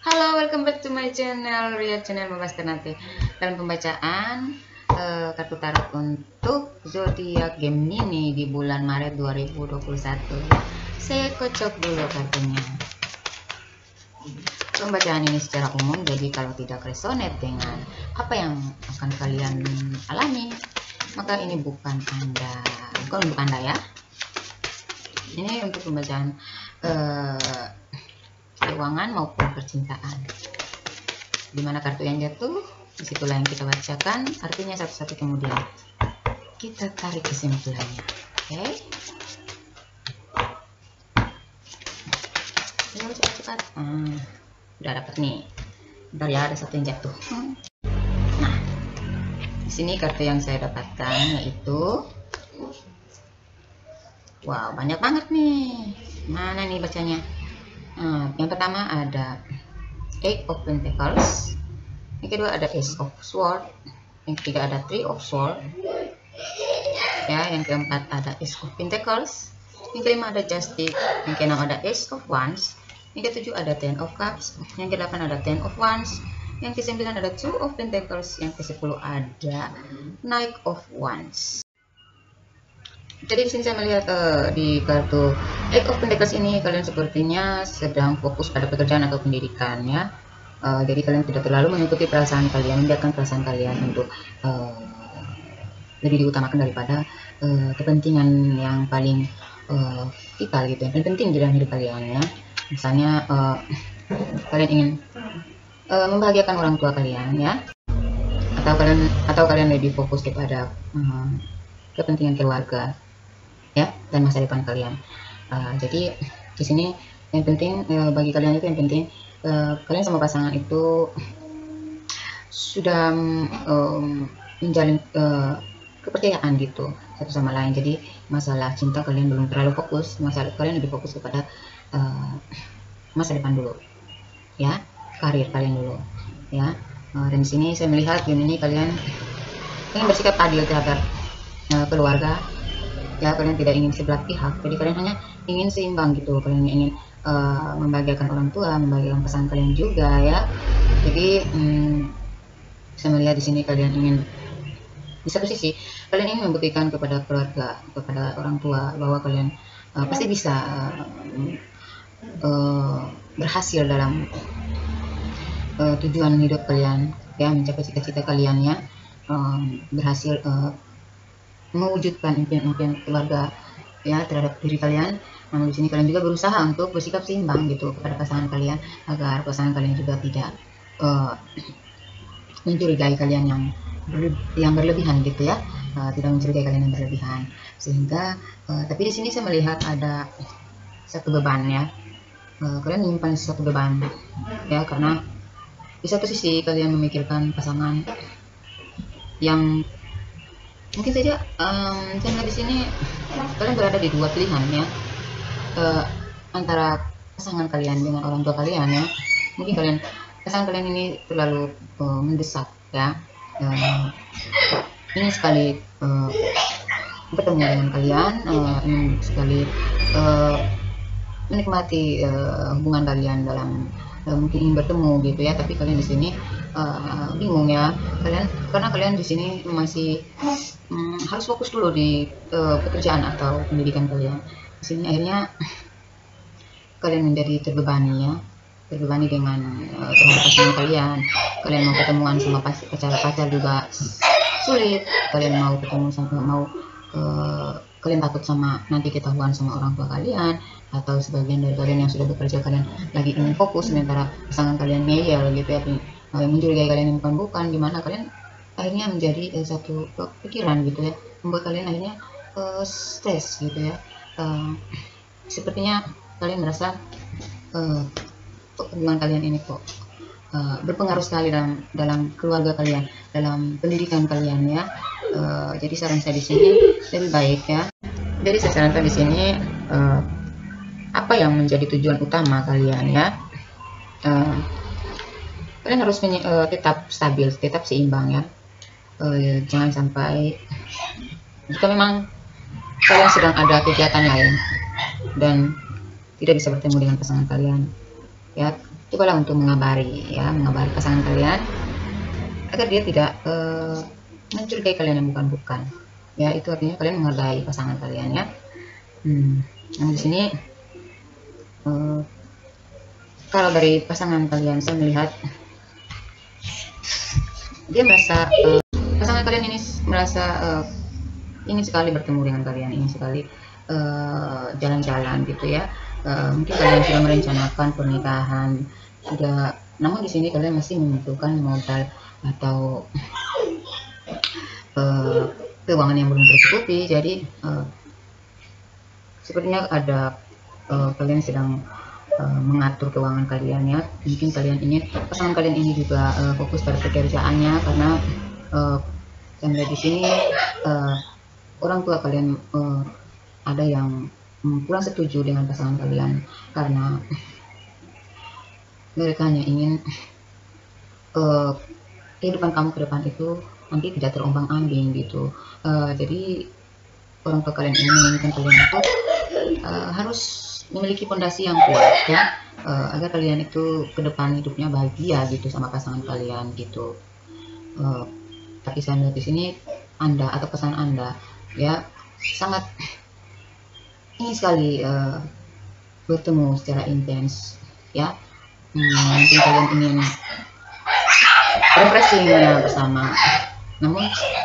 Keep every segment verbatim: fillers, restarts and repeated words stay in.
Halo, welcome back to my channel, Ria Channel membahas nanti dalam pembacaan uh, kartu tarot untuk zodiak Gemini di bulan Maret dua ribu dua puluh satu. Saya kocok dulu kartunya. Pembacaan ini secara umum, jadi kalau tidak resonate dengan apa yang akan kalian alami, maka ini bukan Anda, bukan untuk Anda ya. Ini untuk pembacaan uh, keuangan maupun percintaan. Dimana kartu yang jatuh, disitulah yang kita bacakan artinya satu-satu, kemudian kita tarik kesimpulannya. Oke, okay? Ayo cepat-cepat. Hmm, udah dapat nih. Bentar ya, ada satu yang jatuh. Nah, di sini kartu yang saya dapatkan yaitu, wow, banyak banget nih. Mana nih bacanya? Nah, yang pertama ada Eight of Pentacles, yang kedua ada Ace of Swords, yang ketiga ada Three of Swords, ya, yang keempat ada Ace of Pentacles, yang kelima ada Justice, yang keenam ada Ace of Wands, yang ketujuh ada Ten of Cups, yang kedelapan ada Ten of Wands, yang kesembilan ada Two of Pentacles, yang kesepuluh ada Knight of Wands. Jadi di sini saya melihat uh, di kartu Eight of Pentacles ini kalian sepertinya sedang fokus pada pekerjaan atau pendidikan ya. Uh, jadi kalian tidak terlalu mengikuti perasaan kalian, membiarkan perasaan kalian untuk uh, lebih diutamakan daripada uh, kepentingan yang paling uh, vital gitu, yang paling penting di dalam hidup kalian ya. Misalnya uh, kalian ingin uh, membahagiakan orang tua kalian ya, atau kalian atau kalian lebih fokus kepada uh, kepentingan keluarga ya, dan masa depan kalian. Uh, jadi di sini yang penting uh, bagi kalian itu yang penting uh, kalian sama pasangan itu sudah um, menjalin uh, kepercayaan gitu satu sama lain. Jadi masalah cinta kalian belum terlalu fokus, masalah kalian lebih fokus kepada uh, masa depan dulu ya, karir kalian dulu ya. Uh, dan di sini saya melihat ini kalian kalian bersikap adil terhadap uh, keluarga ya, kalian tidak ingin sebelah pihak, jadi kalian hanya ingin seimbang gitu, kalian ingin uh, membahagiakan orang tua, membahagiakan pasangan kalian juga ya. Jadi hmm, saya melihat di sini kalian ingin, di satu sisi kalian ingin membuktikan kepada keluarga, kepada orang tua bahwa kalian uh, pasti bisa uh, uh, berhasil dalam uh, tujuan hidup kalian ya, mencapai cita-cita kalian ya, um, berhasil uh, mewujudkan impian-impian keluarga ya terhadap diri kalian. Namun di sini kalian juga berusaha untuk bersikap seimbang gitu kepada pasangan kalian, agar pasangan kalian juga tidak uh, mencurigai kalian yang berle yang berlebihan gitu ya, uh, tidak mencurigai kalian yang berlebihan. Sehingga uh, tapi di sini saya melihat ada satu beban ya, uh, kalian menyimpan satu beban ya, karena di satu sisi kalian memikirkan pasangan yang mungkin saja um, karena di sini kalian berada di dua pilihan ya, uh, antara pasangan kalian dengan orang tua kalian ya. Mungkin kalian pasangan kalian ini terlalu uh, mendesak ya, uh, ingin sekali uh, bertemu dengan kalian, uh, ingin sekali uh, menikmati uh, hubungan kalian dalam uh, mungkin ingin bertemu gitu ya, tapi kalian di sini uh, bingung ya, kalian karena kalian di sini masih Hmm, harus fokus dulu di uh, pekerjaan atau pendidikan kalian. Di sini akhirnya kalian menjadi terbebani ya, terbebani dengan uh, terhadap pasangan kalian. Kalian mau ketemuan sama pacar-pacar juga sulit. Kalian mau ketemu sama mau uh, kalian takut sama nanti ketahuan sama orang tua kalian, atau sebagian dari kalian yang sudah bekerja kalian lagi ingin fokus, sementara pasangan kalian ngeyel gitu ya, uh, mencurigai kalian yang bukan-bukan, gimana kalian akhirnya menjadi uh, satu uh, pikiran gitu ya, membuat kalian akhirnya uh, stres gitu ya. Uh, sepertinya kalian merasa uh, hubungan kalian ini kok uh, berpengaruh sekali dalam dalam keluarga kalian, dalam pendidikan kalian ya. Uh, jadi saran saya di sini lebih baik ya. Jadi saya sarankan di sini uh, apa yang menjadi tujuan utama kalian ya. Uh, kalian harus uh, tetap stabil, tetap seimbang ya. Uh, jangan sampai jika memang kalian sedang ada kegiatan lain dan tidak bisa bertemu dengan pasangan kalian ya, cobalah untuk mengabari ya, mengabari pasangan kalian agar dia tidak uh, mencurigai kalian yang bukan-bukan. Ya, itu artinya kalian menghargai pasangan kalian ya. Hmm. Nah, di sini uh, kalau dari pasangan kalian saya melihat dia merasa uh, pasangan kalian ini merasa uh, ingin sekali bertemu dengan kalian, ingin sekali jalan-jalan uh, gitu ya. Uh, mungkin kalian sudah merencanakan pernikahan sudah, namun di sini kalian masih membutuhkan modal atau uh, keuangan yang belum tercukupi. Jadi uh, sepertinya ada uh, kalian sedang uh, mengatur keuangan kalian ya. Mungkin kalian ingin pasangan kalian ini juga uh, fokus pada pekerjaannya, karena uh, saya melihat di sini uh, orang tua kalian uh, ada yang um, kurang setuju dengan pasangan kalian, karena mereka hanya ingin uh, kehidupan kamu ke depan itu nanti tidak terombang-ambing gitu. Uh, jadi orang tua kalian ini menginginkan kalian itu uh, harus memiliki fondasi yang kuat ya, uh, agar kalian itu ke depan hidupnya bahagia gitu sama pasangan kalian gitu. Uh, tapi saya melihat di sini Anda atau pasangan Anda ya sangat ingin sekali uh, bertemu secara intens ya. Hmm, mungkin kalian ingin refreshing bersama, namun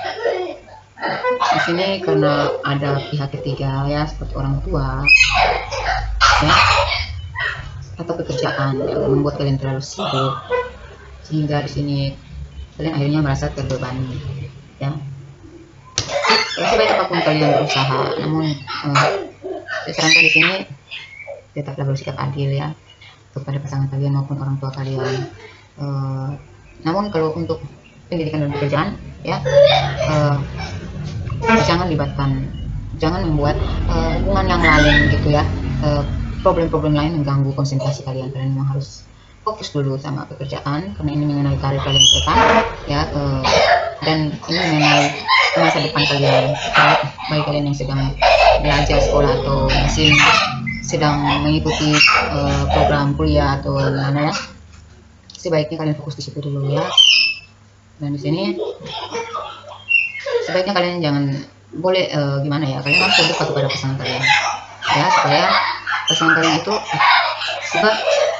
di sini karena ada pihak ketiga ya, seperti orang tua ya, atau pekerjaan yang membuat kalian terlalu sibuk, sehingga di sini kalian akhirnya merasa terbebani ya. Sebaik apapun kalian berusaha, namun uh, saya sarankan di sini tetaplah bersikap adil ya kepada pasangan kalian maupun orang tua kalian. Uh, namun kalau untuk pendidikan dan pekerjaan ya, uh, jangan libatkan, jangan membuat uh, hubungan yang lain gitu ya, problem-problem uh, lain mengganggu konsentrasi kalian. Kalian memang harus fokus dulu sama pekerjaan, karena ini mengenai karir kalian ke depan ya, uh, dan ini mengenai masa depan kalian. Kalau bagi kalian yang sedang belajar sekolah atau masih sedang mengikuti uh, program kuliah atau mana ya, sebaiknya kalian fokus di situ dulu ya. Dan di sini sebaiknya kalian jangan boleh uh, gimana ya, kalian harus terbuka kepada pasangan kalian ya, supaya pasangan kalian itu sebab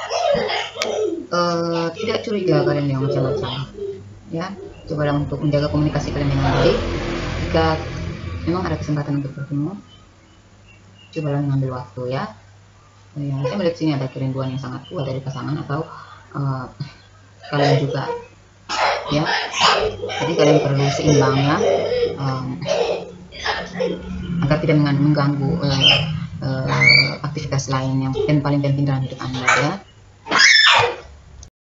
uh, tidak curiga kalian yang macam-macam ya. Cobalah untuk menjaga komunikasi kalian dengan baik. Jika memang ada kesempatan untuk bertemu, cobalah mengambil waktu ya. Ya, saya melihat sini ada kerinduan yang sangat kuat dari pasangan atau uh, kalian juga ya. Jadi kalian perlu seimbang ya, um, agar tidak mengganggu uh, uh, aktivitas lain yang paling penting dalam hidup Anda ya.